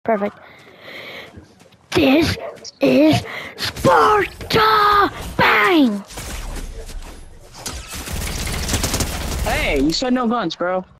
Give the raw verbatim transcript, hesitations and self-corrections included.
Perfect. This is Sparta! Bang! Hey, you said no guns, bro.